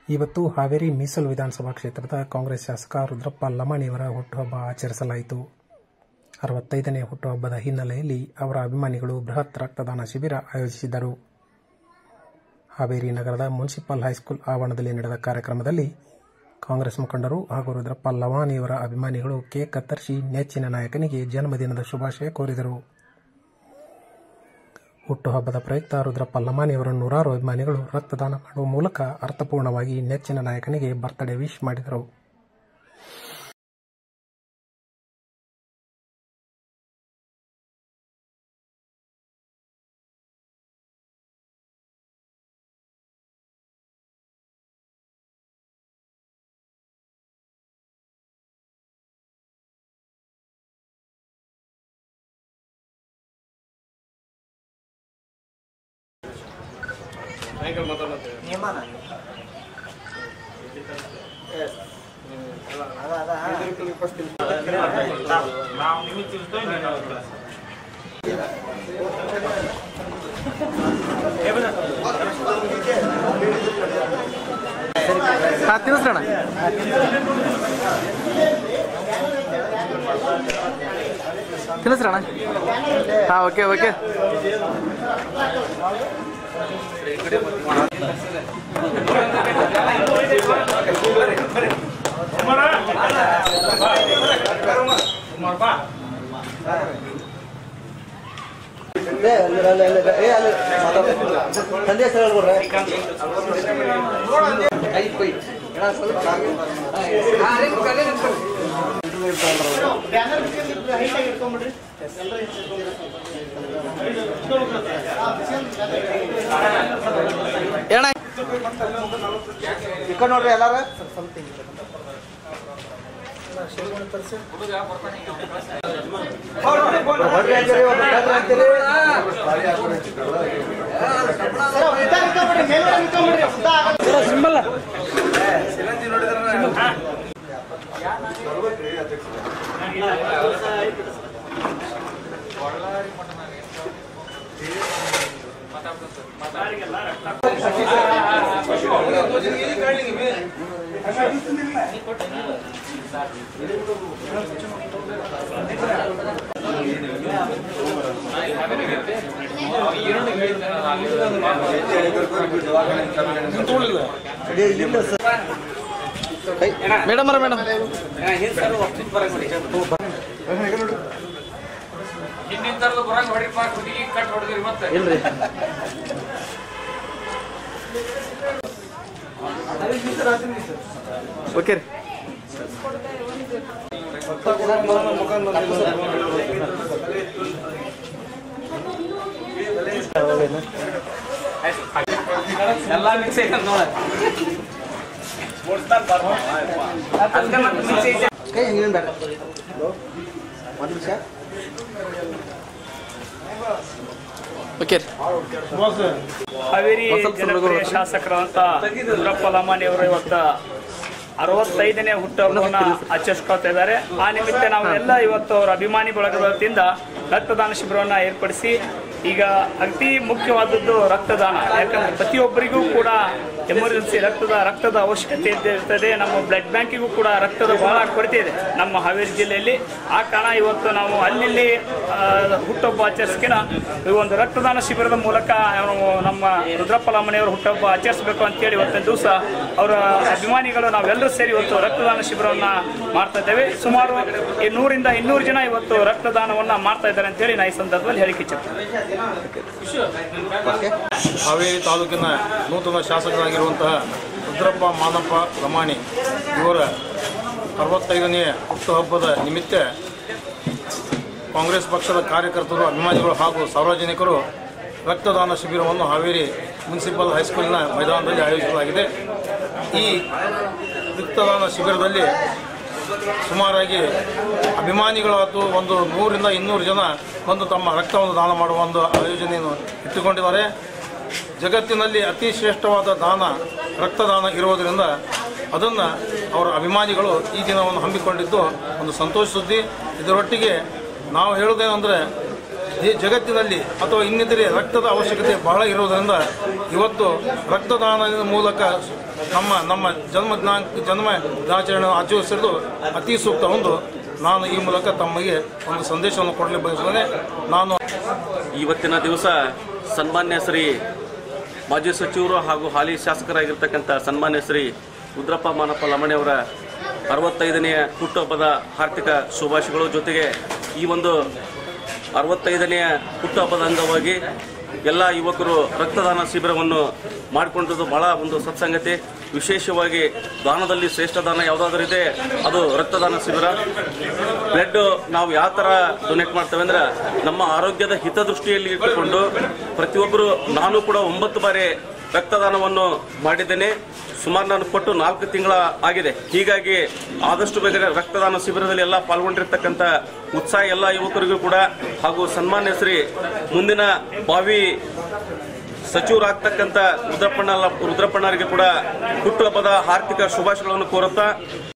ಇವತ್ತು ಹಾವೇರಿ ಮೀಸಲು ವಿಧಾನಸಭಾ ಕ್ಷೇತ್ರದ ಕಾಂಗ್ರೆಸ್ ಶಾಸಕ ರುದ್ರಪ್ಪ ಲಮಾಣಿಯವರ ಹುಟ್ಟುಹಬ್ಬ ಆಚರಿಸಲಾಯಿತು. 65ನೇ ಹುಟ್ಟುಹಬ್ಬದ ಹಿನ್ನೆಲೆಯಲ್ಲಿ ಅವರ ಅಭಿಮಾನಿಗಳು ಬೃಹತ್ ರಕ್ತದಾನ ಶಿಬಿರ ಆಯೋಜಿಸಿದ್ದರು. ಹಾವೇರಿ ನಗರದ ಮುನ್ಸಿಪಲ್ ಹೈಸ್ಕೂಲ್ ಆವರಣದಲ್ಲಿ ನಡೆದ ಕಾರ್ಯಕ್ರಮದಲ್ಲಿ ಕಾಂಗ್ರೆಸ್ ಮುಖಂಡರು ಹಾಗೂ ರುದ್ರಪ್ಪ ಲಮಾಣಿಯವರ ಅಭಿಮಾನಿಗಳು ಕೇಕ್ ಕತ್ತರಿಸಿ ನೆಚ್ಚಿನ ನಾಯಕನಿಗೆ ಜನ್ಮದಿನದ ಶುಭಾಶಯ ಕೋರಿದರು. ಹುಟ್ಟುಹಬ್ಬದ ಪ್ರಯುಕ್ತ ರುದ್ರಪ್ಪ ಲಮಾಣಿಯವರ ನೂರಾರು ಅಭಿಮಾನಿಗಳು ರಕ್ತದಾನ ಮಾಡುವ ಮೂಲಕ ಅರ್ಥಪೂರ್ಣವಾಗಿ ನೆಚ್ಚಿನ ನಾಯಕನಿಗೆ ಬರ್ತ್ಡೇ ವಿಶ್ ಮಾಡಿದರು. ತಿನ್ನಿಸ್ರಣ ತಿನ್ನಿಸ್ರಣ ಹಾಂ ಓಕೆ ಓಕೆ ಸಂದೇಶ ಹೇಳ್ಕೊಡ್ರೆ ಇಕ್ಕ ನೋಡ್ರಿ ಎಲ್ಲಾರ ಸಿಂಬಲ್ ಮೇಡಮ್ ಮೇಡಮ್ ಇಲ್ರಿ ಓಕೆ ರೀ ಎಲ್ಲ ಮಿಕ್ಸ್ ಐತೆ ನೋಡ ಕೈ ಹೆಂಗೇನು ಬೇಡ ಒಂದು ನಿಮಿಷ ಓಕೆ ಹಾವೇರಿ ಜನಪ್ರಿಯ ಶಾಸಕರಾದಂತ ರುದ್ರಪ್ಪ ಲಮಾಣಿಯವರು ಇವತ್ತು 65ನೇ ಹುಟ್ಟುಹಬ್ಬವನ್ನು ಆಚರಿಸ್ಕೊಳ್ತಾ ಇದ್ದಾರೆ. ಆ ನಿಮಿತ್ತ ನಾವು ಎಲ್ಲ ಇವತ್ತು ಅವರ ಅಭಿಮಾನಿ ಬಳಗದ ವತಿಯಿಂದ ರಕ್ತದಾನ ಶಿಬಿರವನ್ನು ಏರ್ಪಡಿಸಿ ಈಗ ಅತಿ ಮುಖ್ಯವಾದದ್ದು ರಕ್ತದಾನ. ಯಾಕಂದ್ರೆ ಪ್ರತಿಯೊಬ್ಬರಿಗೂ ಕೂಡ ಎಮರ್ಜೆನ್ಸಿ ರಕ್ತದ ಅವಶ್ಯಕತೆ ಇರ್ತದೆ. ನಮ್ಮ ಬ್ಲಡ್ ಬ್ಯಾಂಕಿಗೂ ಕೂಡ ರಕ್ತದ ಬಹಳ ಕೊರತೆ ಇದೆ ನಮ್ಮ ಹಾವೇರಿ ಜಿಲ್ಲೆಯಲ್ಲಿ. ಆ ಕಾರಣ ಇವತ್ತು ನಾವು ಅಲ್ಲಿ ಹುಟ್ಟುಹಬ್ಬ ಆಚರಿಸ್ಕಿನ ಈ ಒಂದು ರಕ್ತದಾನ ಶಿಬಿರದ ಮೂಲಕ ನಮ್ಮ ರುದ್ರಪ್ಪ ಲಮಾಣಿಯವರು ಹುಟ್ಟುಹಬ್ಬ ಆಚರಿಸಬೇಕು ಅಂತೇಳಿ ಇವತ್ತಿನ ದಿವಸ ಅವರ ಅಭಿಮಾನಿಗಳು ನಾವೆಲ್ಲರೂ ಸೇರಿ ಇವತ್ತು ರಕ್ತದಾನ ಶಿಬಿರವನ್ನು ಮಾಡ್ತಾ ಇದ್ದೇವೆ. ಸುಮಾರು 100 ರಿಂದ 200 ಜನ ಇವತ್ತು ರಕ್ತದಾನವನ್ನು ಮಾಡ್ತಾ ಇದ್ದಾರೆ ಅಂತೇಳಿ ನಾ ಈ ಸಂದರ್ಭದಲ್ಲಿ ಹೇಳಿಕೆ ಇಚ್ಛಿಸ್ತೇನೆ. ಹಾವೇರಿ ತಾಲೂಕಿನ ನೂತನ ಶಾಸಕರಾಗಿರುವಂತಹ ರುದ್ರಪ್ಪ ಮಾದಪ್ಪ ಲಮಾಣಿ ಇವರ 65ನೇ ಹುಟ್ಟುಹಬ್ಬದ ನಿಮಿತ್ತ ಕಾಂಗ್ರೆಸ್ ಪಕ್ಷದ ಕಾರ್ಯಕರ್ತರು, ಅಭಿಮಾನಿಗಳು ಹಾಗೂ ಸಾರ್ವಜನಿಕರು ರಕ್ತದಾನ ಶಿಬಿರವನ್ನು ಹಾವೇರಿ ಮುನ್ಸಿಪಲ್ ಹೈಸ್ಕೂಲಿನ ಮೈದಾನದಲ್ಲಿ ಆಯೋಜಿಸಲಾಗಿದೆ. ಈ ರಕ್ತದಾನ ಶಿಬಿರದಲ್ಲಿ ಸುಮಾರಾಗಿ ಅಭಿಮಾನಿಗಳಾದ ಒಂದು 100 ರಿಂದ 200 ಜನ ಬಂದು ತಮ್ಮ ರಕ್ತವನ್ನು ದಾನ ಮಾಡುವ ಒಂದು ಆಯೋಜನೆಯನ್ನು ಇಟ್ಟುಕೊಂಡಿದ್ದಾರೆ. ಜಗತ್ತಿನಲ್ಲಿ ಅತಿ ಶ್ರೇಷ್ಠವಾದ ದಾನ ರಕ್ತದಾನ ಇರುವುದರಿಂದ ಅದನ್ನು ಅವರ ಅಭಿಮಾನಿಗಳು ಈ ದಿನವನ್ನು ಹಮ್ಮಿಕೊಂಡಿದ್ದು ಒಂದು ಸಂತೋಷ ಸುದ್ದಿ. ಇದರೊಟ್ಟಿಗೆ ನಾವು ಹೇಳುವುದೇನೆಂದರೆ ಜಗತ್ತಿನಲ್ಲಿ ಅಥವಾ ಇನ್ನಿತರೆ ರಕ್ತದ ಅವಶ್ಯಕತೆ ಬಹಳ ಇರುವುದರಿಂದ ಇವತ್ತು ರಕ್ತದಾನದ ಮೂಲಕ ನಮ್ಮ ಜನ್ಮ ದಿನಾಚರಣೆ ಆಚರಿಸಿದ್ದು ಅತಿ ಸೂಕ್ತ ಒಂದು ನಾನು ಈ ಮೂಲಕ ತಮಗೆ ಒಂದು ಸಂದೇಶವನ್ನು ಕೊಡಲು ಬಯಸುತ್ತೇನೆ. ನಾನು ಇವತ್ತಿನ ದಿವಸ ಸನ್ಮಾನ್ಯ ಶ್ರೀ ಮಾಜಿ ಸಚಿವರು ಹಾಗೂ ಹಾಲಿ ಶಾಸಕರಾಗಿರ್ತಕ್ಕಂಥ ಸನ್ಮಾನ್ಯ ಶ್ರೀ ಉದ್ರಪ್ಪ ಮಾನಪ್ಪ ಲಮಾಣಿಯವರ 65ನೇ ಹುಟ್ಟುಹಬ್ಬದ ಆರ್ಥಿಕ ಶುಭಾಶಯಗಳು. ಜೊತೆಗೆ ಈ ಒಂದು 65ನೇ ಹುಟ್ಟುಹಬ್ಬದ ಅಂಗವಾಗಿ ಎಲ್ಲ ಯುವಕರು ರಕ್ತದಾನ ಶಿಬಿರವನ್ನು ಮಾಡಿಕೊಂಡಿದ್ದು ಬಹಳ ಒಂದು ಸತ್ಸಂಗತಿ. ವಿಶೇಷವಾಗಿ ದಾನದಲ್ಲಿ ಶ್ರೇಷ್ಠ ದಾನ ಯಾವುದಾದ್ರೂ ಇದೆ ಅದು ರಕ್ತದಾನ ಶಿಬಿರ. ಬ್ಲಡ್ ನಾವು ಯಾವ ಥರ ಡೊನೇಟ್ ಮಾಡ್ತೇವೆ ಅಂದ್ರೆ ನಮ್ಮ ಆರೋಗ್ಯದ ಹಿತದೃಷ್ಟಿಯಲ್ಲಿ ಇಟ್ಟುಕೊಂಡು ಪ್ರತಿಯೊಬ್ಬರು, ನಾನು ಕೂಡ 9 ಬಾರಿ ರಕ್ತದಾನವನ್ನು ಮಾಡಿದ್ದೇನೆ. ಸುಮಾರು ನಾನು ಕೊಟ್ಟು 4 ತಿಂಗಳ ಆಗಿದೆ. ಹೀಗಾಗಿ ಆದಷ್ಟು ಬೇಗ ರಕ್ತದಾನ ಶಿಬಿರದಲ್ಲಿ ಎಲ್ಲ ಪಾಲ್ಗೊಂಡಿರ್ತಕ್ಕಂಥ ಉತ್ಸಾಹ ಎಲ್ಲ ಯುವಕರಿಗೂ ಕೂಡ ಹಾಗೂ ಸನ್ಮಾನ್ಯ ಶ್ರೀ ಮುಂದಿನ ಭಾವಿ ಸಚಿವರಾಗ್ತಕ್ಕಂಥ ರುದ್ರಪ್ಪಣ್ಣರಿಗೆ ಕೂಡ ಹುಟ್ಟುಹಬ್ಬದ ಆರ್ಥಿಕ ಶುಭಾಶಯಗಳನ್ನು ಕೋರುತ್ತಾ